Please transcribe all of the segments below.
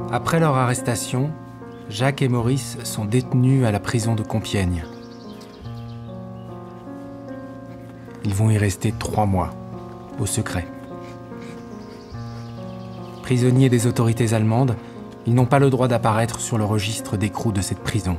Après leur arrestation, Jacques et Maurice sont détenus à la prison de Compiègne. Ils vont y rester 3 mois, au secret. Prisonniers des autorités allemandes, ils n'ont pas le droit d'apparaître sur le registre d'écrou de cette prison.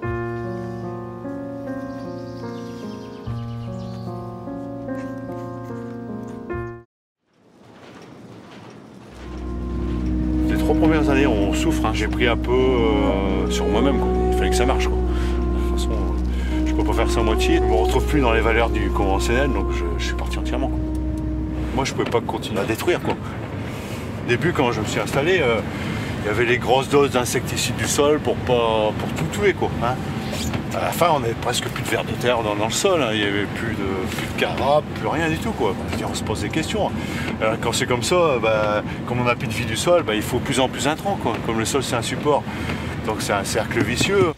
Les 3 premières années, on souffre. Hein. J'ai pris un peu sur moi-même. Il fallait que ça marche. Quoi. De toute façon, je peux pas faire ça à moitié. Je me retrouve plus dans les valeurs du conventionnel, donc je suis parti entièrement. Quoi. Moi, je pouvais pas continuer à détruire. Quoi. Au début, quand je me suis installé, il y avait les grosses doses d'insecticides du sol pour tout tuer. Quoi, hein. À la fin, on n'avait presque plus de vers de terre dans le sol. Hein. Il n'y avait plus de carapes, plus rien du tout. Quoi. On se pose des questions. Alors, quand c'est comme ça, comme on n'a plus de vie du sol, il faut de plus en plus intrants. Quoi. Comme le sol, c'est un support. Donc c'est un cercle vicieux.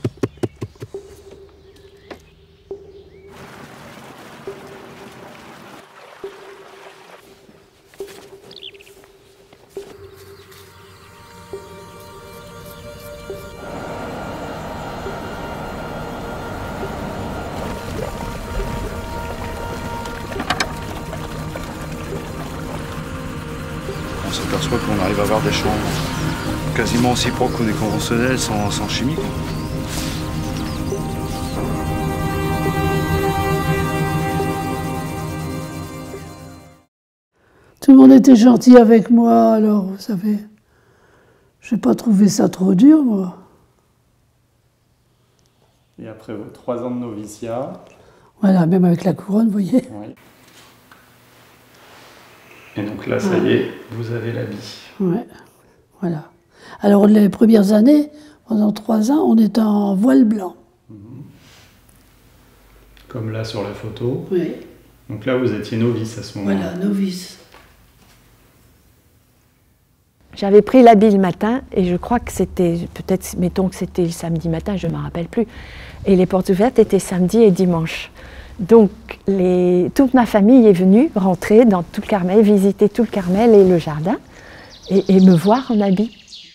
On s'aperçoit qu'on arrive à avoir des champs quasiment aussi propres que des conventionnels sans chimie. Quoi. Tout le monde était gentil avec moi, alors vous savez, je n'ai pas trouvé ça trop dur, moi. Et après 3 ans de noviciat. Voilà, même avec la couronne, vous voyez. Oui. Et donc là, ça y est, vous avez l'habit. Ouais, voilà. Alors les premières années, pendant 3 ans, on était en voile blanc. Comme là sur la photo. Oui. Donc là, vous étiez novice à ce moment-là. Voilà, novice. J'avais pris l'habit le matin et je crois que c'était, peut-être, mettons que c'était le samedi matin, je ne me rappelle plus. Et les portes ouvertes étaient samedi et dimanche. Donc toute ma famille est venue rentrer dans tout le Carmel, visiter tout le Carmel et le jardin et me voir en habit.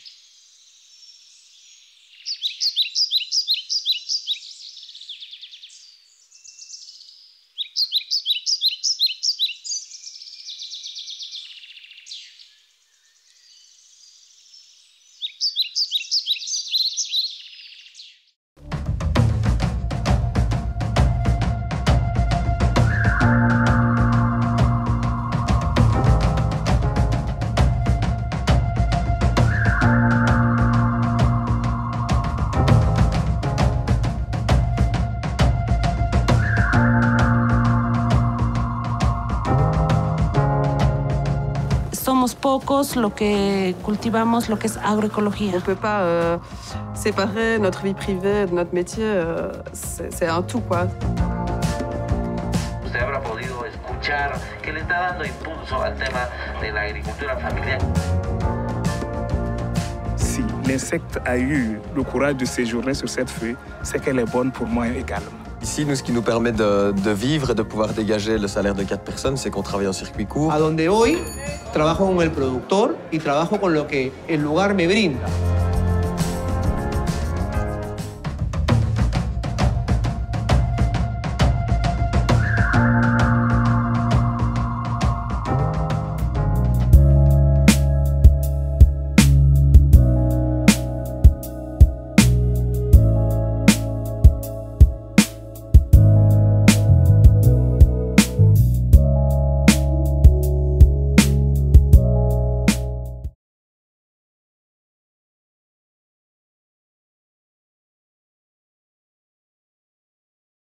Somos pocos lo que cultivamos lo que es agroecología. On ne peut pas séparer notre vie privée de notre métier, c'est un tout, quoi. Usted habrá podido escuchar que le está dando impulso al tema de la agricultura familiar. Si l'insecte a eu le courage de séjourner sur cette feuille, c'est qu'elle est bonne pour moi également. Ici, nous, ce qui nous permet de vivre et de pouvoir dégager le salaire de 4 personnes, c'est qu'on travaille en circuit court. A donde hoy trabajo con el productor y trabajo con lo que el lugar me brinda.